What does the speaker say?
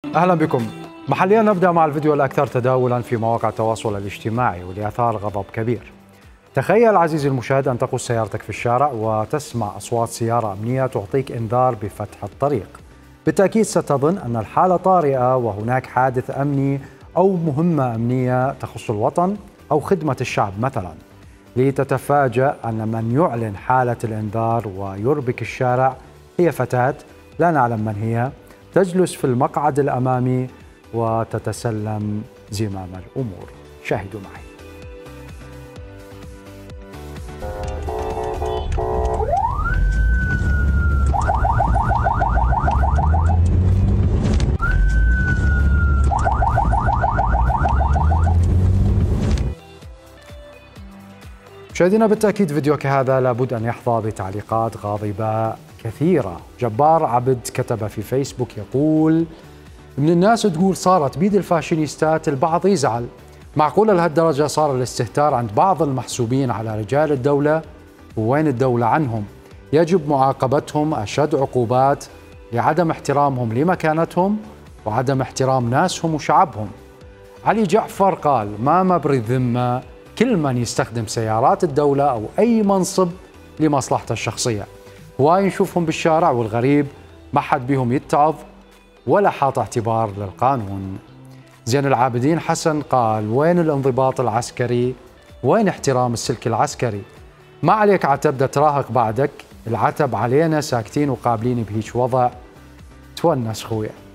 أهلا بكم. محليا نبدأ مع الفيديو الأكثر تداولا في مواقع التواصل الاجتماعي واللي أثار غضب كبير. تخيل عزيزي المشاهد أن تقود سيارتك في الشارع وتسمع أصوات سيارة أمنية تعطيك إنذار بفتح الطريق. بالتأكيد ستظن أن الحالة طارئة وهناك حادث أمني أو مهمة أمنية تخص الوطن أو خدمة الشعب مثلا، لتتفاجأ أن من يعلن حالة الإنذار ويربك الشارع هي فتاة لا نعلم من هي، تجلس في المقعد الأمامي وتتسلم زمام الأمور. شاهدوا معي. مشاهدينا، بالتأكيد فيديو كهذا لابد أن يحظى بتعليقات غاضبة كثيرة. جبار عبد كتب في فيسبوك يقول: من الناس تقول صارت بيد الفاشينيستات، البعض يزعل. معقولة لهالدرجة صار الاستهتار عند بعض المحسوبين على رجال الدولة؟ وين الدولة عنهم؟ يجب معاقبتهم أشد عقوبات لعدم احترامهم لمكانتهم وعدم احترام ناسهم وشعبهم. علي جعفر قال: ما مبري الذمة كل من يستخدم سيارات الدولة أو أي منصب لمصلحته الشخصية. هواي نشوفهم بالشارع والغريب ما حد بيهم يتعظ ولا حاط اعتبار للقانون. زين العابدين حسن قال: وين الانضباط العسكري؟ وين احترام السلك العسكري؟ ما عليك عتبدة تراهق بعدك، العتب علينا ساكتين وقابلين بهيج وضع. تونس خويا.